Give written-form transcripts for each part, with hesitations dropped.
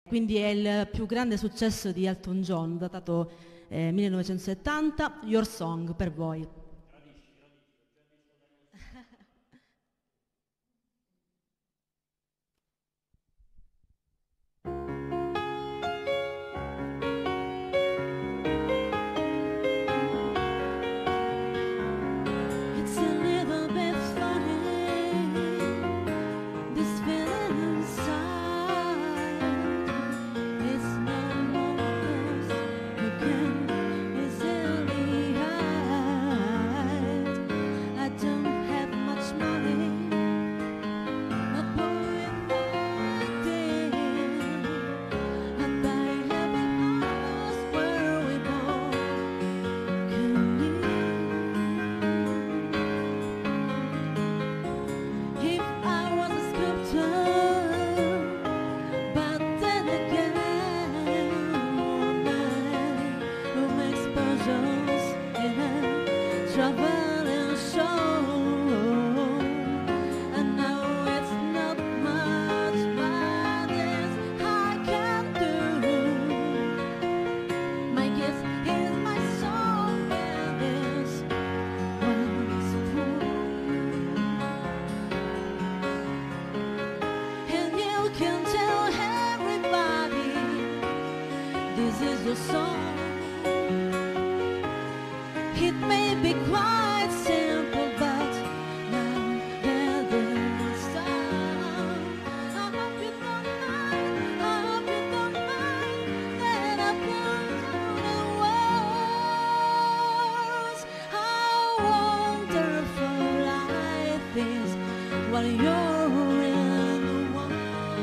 quindi è il più grande successo di Elton John, datato 1970, Your Song per voi. It's a little bit funny, this feeling inside. It's not one of those you can easily hide. I don't have much money, but boy, if I did, I'd buy every house where we both could live. If I was a sculptor, but then again, man who makes puzzles in a traveling show. I know it's not much, but this I can do. My gift is my song, and this one's true. And you can tell everybody this is your song. It may be quite simple, but now that it's done, I hope you don't mind, I hope you don't mind that I put down the words. How wonderful life is while you're in the world.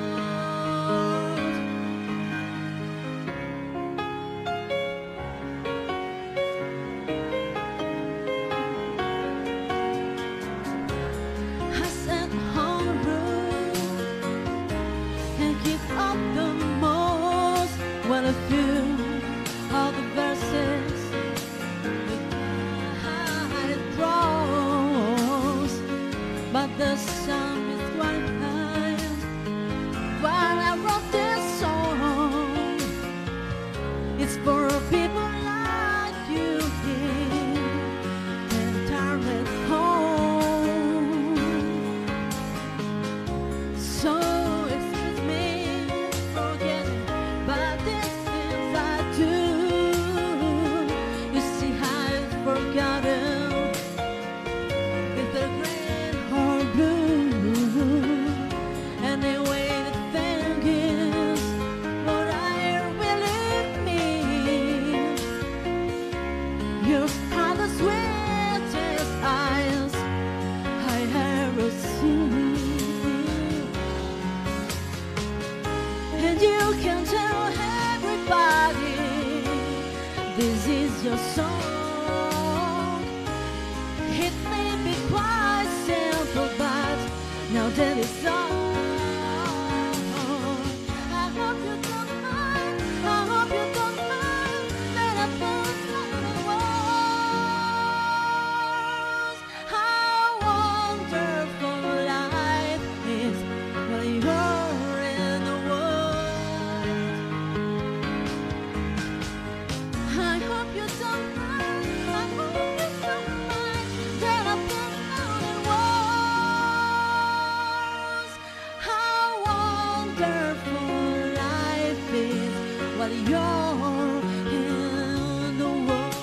I sat on the roof and keep up the most. Well, a few of the verses it draws, but the sun is quite high. While I wrote this song, it's for people like you here that are at home. So excuse me for getting by these things I do. You see, I've forgotten if they're green or blue. Anyway, the thing is, what I really mean, you are the sweetest eyes I ever seen. And you can tell everybody this is your song. It may be quite simple, but now that it's done, I hope you don't mind, I hope you don't mind that I put down the words. How wonderful life is while you're in the world. I hope you don't mind, I hope you don't mind that I put down the words. How wonderful life is while you're in the world.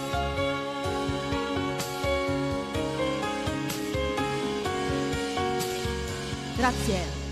Grazie.